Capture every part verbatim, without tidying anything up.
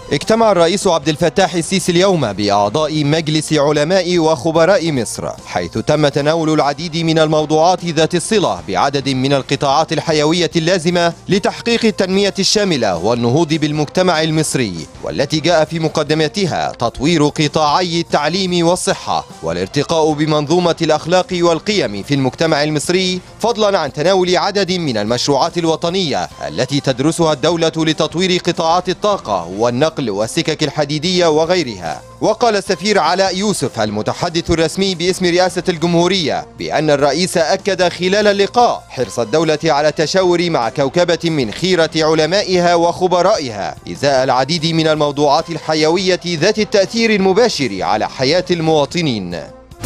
اجتمع الرئيس عبد الفتاح السيسي اليوم بأعضاء مجلس علماء وخبراء مصر، حيث تم تناول العديد من الموضوعات ذات الصلة بعدد من القطاعات الحيوية اللازمة لتحقيق التنمية الشاملة والنهوض بالمجتمع المصري، والتي جاء في مقدمتها تطوير قطاعي التعليم والصحة والارتقاء بمنظومة الأخلاق والقيم في المجتمع المصري، فضلا عن تناول عدد من المشروعات الوطنية التي تدرسها الدولة لتطوير قطاعات الطاقة والنقل والسكك الحديدية وغيرها. وقال السفير علاء يوسف المتحدث الرسمي باسم رئاسة الجمهورية بأن الرئيس أكد خلال اللقاء حرص الدولة على التشاور مع كوكبة من خيرة علمائها وخبرائها إزاء العديد من الموضوعات الحيوية ذات التأثير المباشر على حياة المواطنين.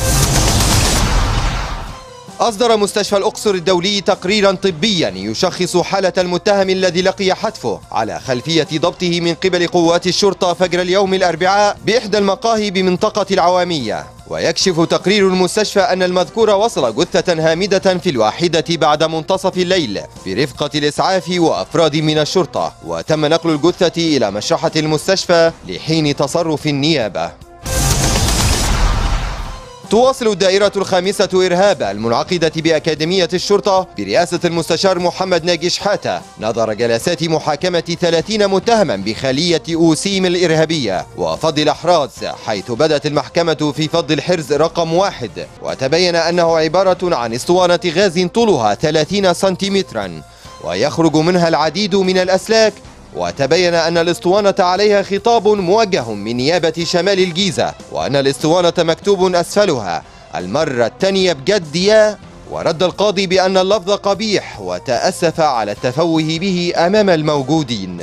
أصدر مستشفى الأقصر الدولي تقريرا طبيا يشخص حالة المتهم الذي لقي حتفه على خلفية ضبطه من قبل قوات الشرطة فجر اليوم الأربعاء بإحدى المقاهي بمنطقة العوامية. ويكشف تقرير المستشفى أن المذكور وصل جثة هامدة في الواحدة بعد منتصف الليل برفقة الإسعاف وأفراد من الشرطة، وتم نقل الجثة إلى مشرحة المستشفى لحين تصرف النيابة. تواصل الدائرة الخامسة إرهاب المنعقدة بأكاديمية الشرطة برئاسة المستشار محمد ناجي شحاتة نظر جلسات محاكمة ثلاثين متهما بخلية أوسيم الإرهابية وفض الأحراز، حيث بدأت المحكمة في فض الحرز رقم واحد، وتبين أنه عبارة عن اسطوانة غاز طولها ثلاثين سنتيمترا ويخرج منها العديد من الأسلاك. وتبين أن الاسطوانة عليها خطاب موجه من نيابة شمال الجيزة، وأن الاسطوانة مكتوب أسفلها المرة الثانية بجد يا. ورد القاضي بأن اللفظ قبيح وتأسف على التفوه به أمام الموجودين.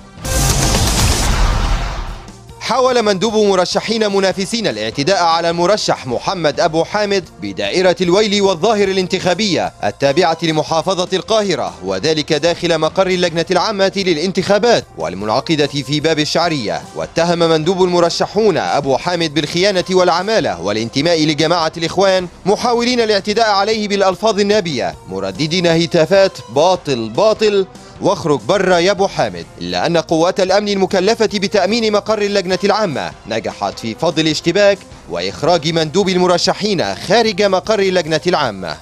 حاول مندوب مرشحين منافسين الاعتداء على المرشح محمد أبو حامد بدائرة الويل والظاهر الانتخابية التابعة لمحافظة القاهرة، وذلك داخل مقر اللجنة العامة للانتخابات والمنعقدة في باب الشعرية. واتهم مندوب المرشحون أبو حامد بالخيانة والعمالة والانتماء لجماعة الإخوان، محاولين الاعتداء عليه بالألفاظ النابية مرددين هتافات باطل باطل واخرج برا يا ابو حامد، الا ان قوات الامن المكلفه بتامين مقر اللجنه العامه نجحت في فض الاشتباك واخراج مندوب المرشحين خارج مقر اللجنه العامه.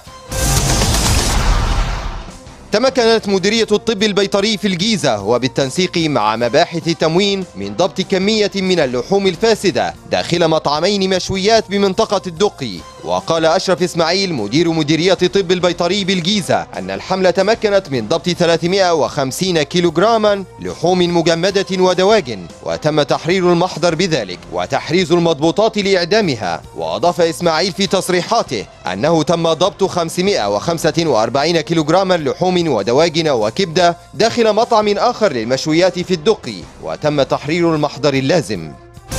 تمكنت مديرية الطب البيطري في الجيزة وبالتنسيق مع مباحث التموين من ضبط كمية من اللحوم الفاسدة داخل مطعمين مشويات بمنطقة الدقي. وقال أشرف إسماعيل مدير مديرية الطب البيطري بالجيزة أن الحملة تمكنت من ضبط ثلاثمائة وخمسين كيلوغراما لحوم مجمدة ودواجن، وتم تحرير المحضر بذلك وتحريز المضبوطات لإعدامها. وأضاف إسماعيل في تصريحاته أنه تم ضبط خمسمائة وخمسة وأربعين كيلوغراما لحوم ودواجن وكبدة داخل مطعم آخر للمشويات في الدقي، وتم تحرير المحضر اللازم.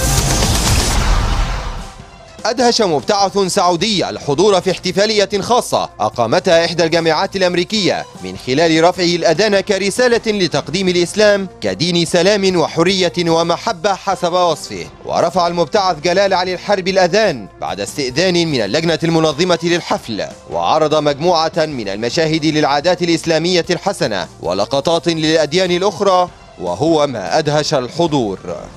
أدهش مبتعث سعودي الحضور في احتفالية خاصة أقامتها إحدى الجامعات الأمريكية من خلال رفعه الأذان كرسالة لتقديم الإسلام كدين سلام وحرية ومحبة حسب وصفه. ورفع المبتعث جلال علي الحرب الأذان بعد استئذان من اللجنة المنظمة للحفل، وعرض مجموعة من المشاهد للعادات الإسلامية الحسنة ولقطات للأديان الأخرى، وهو ما أدهش الحضور.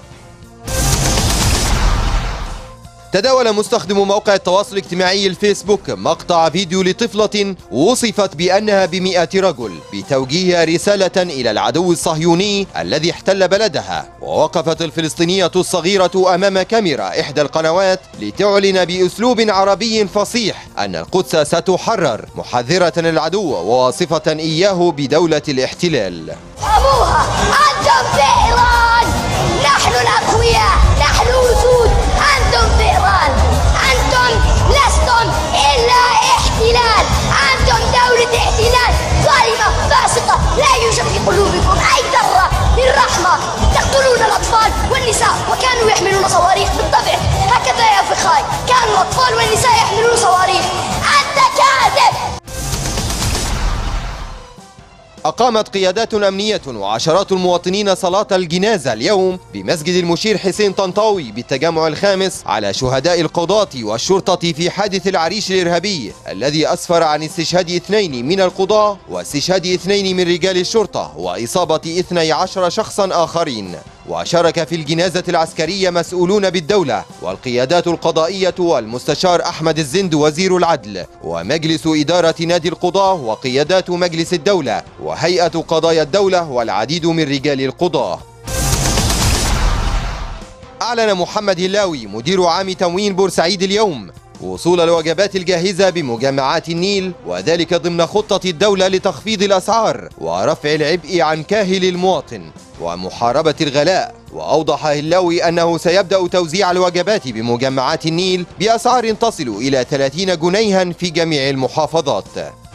تداول مستخدم موقع التواصل الاجتماعي الفيسبوك مقطع فيديو لطفلة وصفت بأنها بمئة رجل بتوجيه رسالة إلى العدو الصهيوني الذي احتل بلدها. ووقفت الفلسطينية الصغيرة أمام كاميرا إحدى القنوات لتعلن بأسلوب عربي فصيح أن القدس ستحرر، محذرة العدو وواصفة إياه بدولة الاحتلال. أبوها أنتم في إيران، نحن الأقوياء، نحن الأسود، أنتم في إيران، أنتم لستم إلا احتلال، أنتم دولة احتلال ظالمة فاسقة، لا يوجد في قلوبكم أي ذرة من رحمة، تقتلون الأطفال والنساء وكانوا يحملون صواريخ. بالطبع هكذا يا أخوي، كانوا الأطفال والنساء يحملون صواريخ. أنت كاذب. أقامت قيادات أمنية وعشرات المواطنين صلاة الجنازة اليوم بمسجد المشير حسين طنطاوي بالتجمع الخامس على شهداء القضاة والشرطة في حادث العريش الإرهابي الذي أسفر عن استشهاد اثنين من القضاة واستشهاد اثنين من رجال الشرطة وإصابة اثني عشر شخصا آخرين. وشارك في الجنازة العسكرية مسؤولون بالدولة والقيادات القضائية والمستشار أحمد الزند وزير العدل ومجلس إدارة نادي القضاة وقيادات مجلس الدولة وهيئة قضايا الدولة والعديد من رجال القضاة. أعلن محمد هلاوي مدير عام تموين بورسعيد اليوم وصول الوجبات الجاهزة بمجمعات النيل، وذلك ضمن خطة الدولة لتخفيض الأسعار ورفع العبء عن كاهل المواطن ومحاربة الغلاء. وأوضح هلاوي أنه سيبدأ توزيع الوجبات بمجمعات النيل بأسعار تصل إلى ثلاثين جنيها في جميع المحافظات.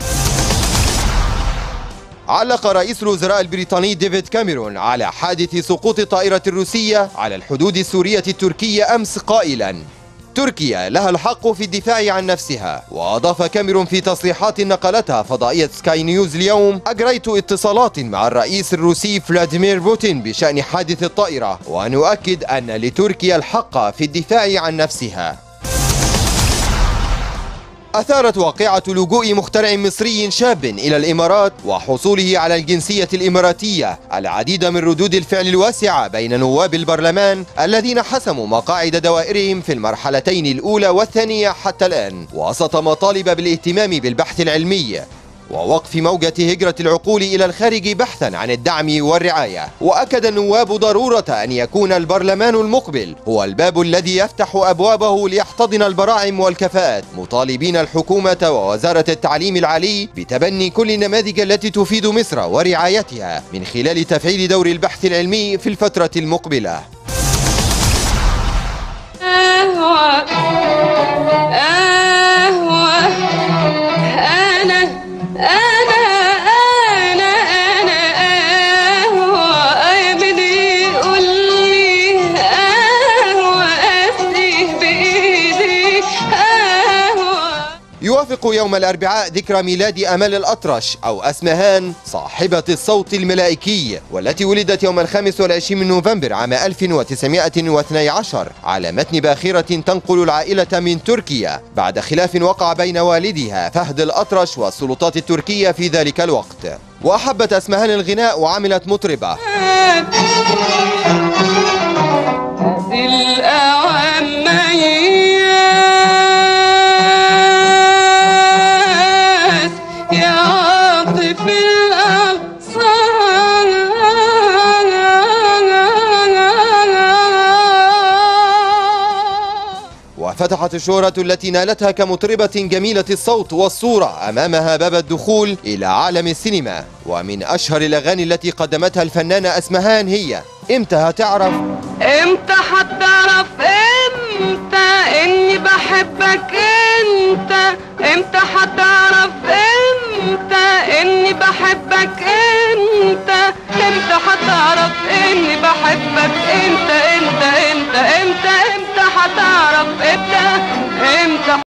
علق رئيس الوزراء البريطاني ديفيد كاميرون على حادث سقوط الطائرة الروسية على الحدود السورية التركية أمس قائلاً: تركيا لها الحق في الدفاع عن نفسها. وأضاف كاميرون في تصريحات نقلتها فضائية سكاي نيوز اليوم: أجريت اتصالات مع الرئيس الروسي فلاديمير بوتين بشأن حادث الطائرة، ونؤكد أن لتركيا الحق في الدفاع عن نفسها. أثارت واقعة لجوء مخترع مصري شاب إلى الإمارات وحصوله على الجنسية الإماراتية العديد من ردود الفعل الواسعة بين نواب البرلمان الذين حسموا مقاعد دوائرهم في المرحلتين الأولى والثانية حتى الآن، وسط مطالب بالاهتمام بالبحث العلمي ووقف موجة هجرة العقول إلى الخارج بحثا عن الدعم والرعاية. وأكد النواب ضرورة أن يكون البرلمان المقبل هو الباب الذي يفتح أبوابه ليحتضن البراعم والكفاءات، مطالبين الحكومة ووزارة التعليم العالي بتبني كل النماذج التي تفيد مصر ورعايتها من خلال تفعيل دور البحث العلمي في الفترة المقبلة. يوافق يوم الأربعاء ذكرى ميلاد أمال الأطرش أو أسمهان صاحبة الصوت الملائكي، والتي ولدت يوم الخامس والعشرين من نوفمبر عام ألف وتسعمائة واثني عشر على متن باخرة تنقل العائلة من تركيا بعد خلاف وقع بين والدها فهد الأطرش والسلطات التركية في ذلك الوقت. وأحبت أسمهان الغناء وعملت مطربة. وفتحت الشهرة التي نالتها كمطربة جميلة الصوت والصورة أمامها باب الدخول إلى عالم السينما. ومن أشهر الأغاني التي قدمتها الفنانة أسمهان هي إمتى هتعرف، إمتى هتعرف، إمتى إني بحبك، إنت إمتى هتعرف، إمتى إني بحبك، إنت إمتى هتعرف إني بحبك، إنت إنت إنت إمتى إمتى هتعرف، إمتى إمتى